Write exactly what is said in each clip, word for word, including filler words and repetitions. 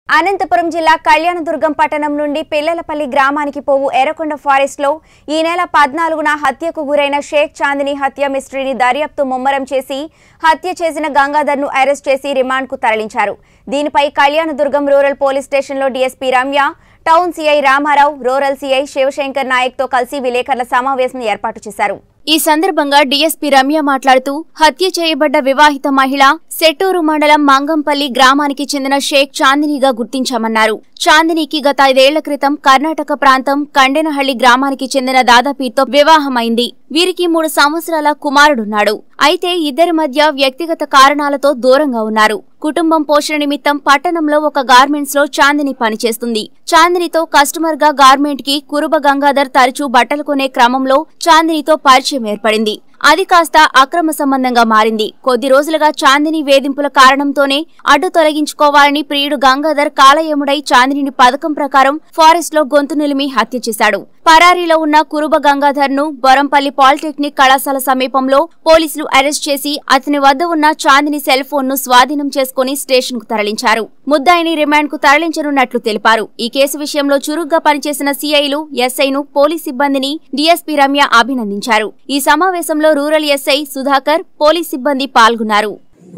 అనంతపురం జిల్లా కళ్యాణదుర్గం పట్టణం నుండి పిల్లలపల్లి గ్రామానికి పోవు ఎర్రకొండ ఫారెస్ట్ లో ఈ నెల పద్నాలుగున హత్యకు గురైన షేక్ చాందిని హత్య మిస్టరీని దర్యాప్తు ముమ్మరం చేసి హత్య చేసిన గంగాధర్ ను అరెస్ట్ చేసి రిమాండ్ కు తరలించారు. దీనిపై కళ్యాణదుర్గం రూరల్ పోలీస్ స్టేషన్ లో DSP Ramya, town CI Ramarao, rural CI Shivashankar Nayak తో కలిసి విలేకరుల సమావేశం ఏర్పాటు చేశారు. ఈ సందర్భంగా డీఎస్పీ రమ్య మాట్లాడుతూ హత్య చేయబడ్డ వివాహిత మహిళ సెట్టూరు మండలం మంగంపల్లి గ్రామానికి చెందిన షేక్ చాందినిగా గుర్తించామన్నారు. చాందినికి గత ఐదేళ్ల క్రితం కర్ణాటక ప్రాంతం కండెనహళ్లి గ్రామానికి చెందిన దాదాపీతో వివాహమైంది. వీరికి మూడు సంవత్సరాల కుమారుడున్నాడు. అయితే ఇద్దరి మధ్య వ్యక్తిగత కారణాలతో దూరంగా ఉన్నారు. కుటుంబం పోషణ నిమిత్తం పట్టణంలో ఒక గార్మెంట్స్ లో చాందిని పనిచేస్తుంది. చాందినితో కస్టమర్ గా గార్మెంట్ కి కురుబ గంగాధర్ తరచూ బట్టలు కొనే క్రమంలో చాందినితో పరిచయం ఏర్పడింది. అది కాస్త అక్రమ సంబంధంగా మారింది. కొద్ది రోజులుగా చాందిని వేధింపుల కారణంతోనే అడ్డు తొలగించుకోవాలని ప్రియుడు గంగాధర్ కాలయముడై చాందిని పథకం ప్రకారం ఫారెస్ట్ లో గొంతు నిలిమి హత్య చేశాడు. పరారీలో ఉన్న కురుబ గంగాధర్ ను బొరంపల్లి పాలిటెక్నిక్ కళాశాల సమీపంలో పోలీసులు అరెస్ట్ చేసి అతని వద్ద ఉన్న చాందిని సెల్ ఫోన్ ను స్వాధీనం చేసుకుని స్టేషన్ కు తరలించారు. ముద్దాయిని రిమాండ్ కు తరలించనున్నట్లు తెలిపారు. ఈ కేసు విషయంలో చురుగ్గా పనిచేసిన సీఐలు, ఎస్ఐను, పోలీస్ సిబ్బందిని డీఎస్పీ రమ్య అభినందించారు. ఈ సమావేశంలో రూరల్ ఎస్ఐ సుధాకర్, పోలీస్ సిబ్బంది పాల్గొన్నారు.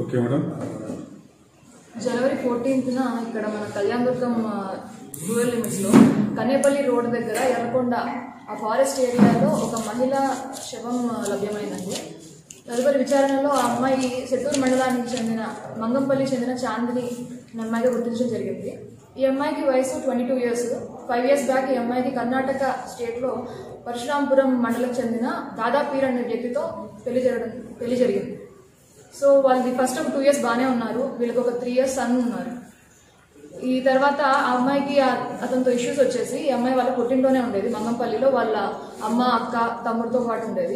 జనవరి ఫోర్టీన్త్ ఇక్కడ మన కళ్యాణదుర్గం రూరల్ లిమిట్స్ లో కన్నేపల్లి రోడ్ దగ్గర ఎర్రకొండ ఆ ఫారెస్ట్ ఏరియాలో ఒక మహిళ శవం లభ్యమైందండి. తదుపరి విచారణలో ఆ అమ్మాయి సెట్టూరు మండలానికి చెందిన మంగంపల్లికి చెందిన చాందిని అమ్మాయిగా గుర్తించడం జరిగింది. ఈ అమ్మాయికి వయసు twenty two years five years back ఈ అమ్మాయికి కర్ణాటక స్టేట్లో పరశురాంపురం మండలం చెందిన దాదాపీర్ అనే వ్యక్తితో పెళ్లి జరగడం పెళ్లి జరిగింది. సో వాళ్ళది ఫస్ట్ ఒక టూ ఇయర్స్ బాగానే ఉన్నారు. వీళ్ళకి ఒక త్రీ ఇయర్స్ సన్ ఉన్నారు. ఈ తర్వాత ఆ అమ్మాయికి అతనితో ఇష్యూస్ వచ్చేసి ఈ అమ్మాయి వాళ్ళ పుట్టింట్లోనే ఉండేది. మంగంపల్లిలో వాళ్ళ అమ్మ, అక్క, తమ్ముడితో పాటు ఉండేది.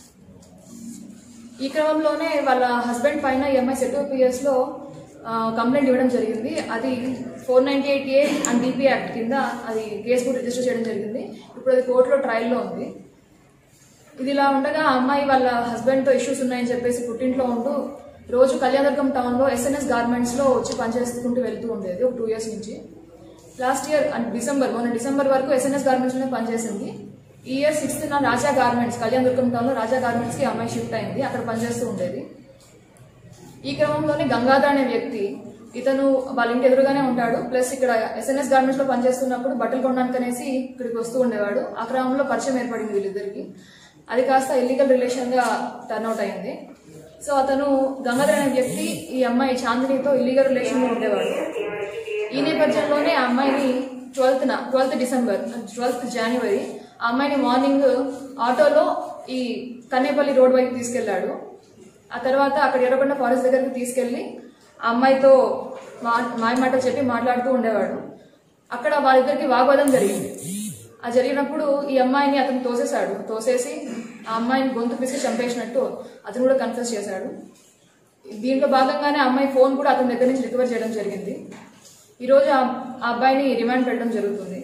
ఈ క్రమంలోనే వాళ్ళ హస్బెండ్ పైన ఈ అమ్మాయి సెట్టూర్ పిఎస్ లో కంప్లైంట్ ఇవ్వడం జరిగింది. అది four ninety eight A and DP act కింద అది కేసు కూడా రిజిస్టర్ చేయడం జరిగింది. ఇప్పుడు అది కోర్టులో ట్రయల్లో ఉంది. ఇది ఇలా ఉండగా ఆ అమ్మాయి వాళ్ళ హస్బెండ్తో ఇష్యూస్ ఉన్నాయని చెప్పేసి పుట్టింట్లో ఉంటూ రోజు కళ్యాణదుర్గం టౌన్లో ఎస్ఎన్ఎస్ గార్మెంట్స్లో వచ్చి పనిచేసుకుంటూ వెళ్తూ ఉండేది ఒక టూ ఇయర్స్ నుంచి. లాస్ట్ ఇయర్ డిసెంబర్ మొన్న డిసెంబర్ వరకు ఎస్ఎన్ఎస్ గార్మెంట్స్లోనే పనిచేసింది. ఈ ఇయర్ సిక్స్త్ నా రాజా గార్మెంట్స్ కళ్యాణదుర్గం టౌన్లో రాజా గార్మెంట్స్కి అమ్మాయి షిఫ్ట్ అయింది. అక్కడ పనిచేస్తూ ఉండేది. ఈ క్రమంలోనే గంగాధర్ అనే వ్యక్తి ఇతను వాళ్ళ ఇంటి ఎదురుగానే ఉంటాడు. ప్లస్ ఇక్కడ ఎస్ఎన్ఎస్ గార్మెంట్స్ లో పనిచేస్తున్నప్పుడు బట్టలు కొనడానికి అనేసి ఇక్కడికి వస్తూ ఉండేవాడు. ఆ క్రమంలో పరిచయం ఏర్పడింది వీళ్ళిద్దరికి. అది కాస్త ఇల్లీగల్ రిలేషన్ గా టర్న్అవుట్ అయింది. సో అతను గంగాధర్ అనే వ్యక్తి ఈ అమ్మాయి చాందినితో ఇల్లీగల్ రిలేషన్ లో ఉండేవాడు. ఈ నేపథ్యంలోనే ఆ అమ్మాయిని ట్వెల్త్ న ట్వెల్త్ డిసెంబర్ ట్వెల్త్ జనవరి ఆ అమ్మాయిని మార్నింగ్ ఆటోలో ఈ కన్నేపల్లి రోడ్ వైపు తీసుకెళ్లాడు. ఆ తర్వాత అక్కడ ఎర్రకొండ ఫారెస్ట్ దగ్గరికి తీసుకెళ్లి ఆ అమ్మాయితో మా మాయ మాటలు చెప్పి మాట్లాడుతూ ఉండేవాడు. అక్కడ వాళ్ళిద్దరికి వాగ్వాదం జరిగింది. ఆ జరిగినప్పుడు ఈ అమ్మాయిని అతను తోసేశాడు. తోసేసి ఆ అమ్మాయిని గొంతు పిసికి చంపేసినట్టు అతను కూడా కన్ఫెస్ చేశాడు. దీంట్లో భాగంగానే ఆ అమ్మాయి ఫోన్ కూడా అతని దగ్గర నుంచి రికవర్ చేయడం జరిగింది. ఈరోజు ఆ అబ్బాయిని రిమాండ్ పెట్టడం జరుగుతుంది.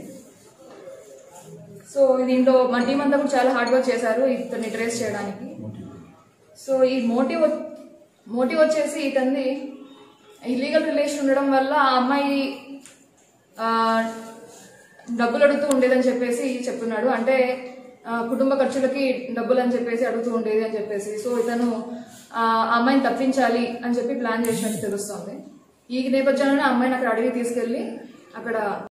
సో దీంట్లో మన టీం అంతా కూడా చాలా హార్డ్ వర్క్ చేశారు ఇతన్ని ట్రేస్ చేయడానికి. సో ఈ మోటివ్ మోటివ్ వచ్చేసి ఇతన్ని ఇల్లీగల్ రిలేషన్ ఉండడం వల్ల ఆ అమ్మాయి డబ్బులు అడుగుతూ ఉండేదని చెప్పేసి చెప్తున్నాడు. అంటే కుటుంబ ఖర్చులకి డబ్బులు అని చెప్పేసి అడుగుతూ ఉండేది అని చెప్పేసి. సో ఇతను ఆ అమ్మాయిని తప్పించాలి అని చెప్పి ప్లాన్ చేసినట్టు తెలుస్తోంది. ఈ నేపథ్యంలోనే అమ్మాయిని అక్కడ అడిగి తీసుకెళ్లి అక్కడ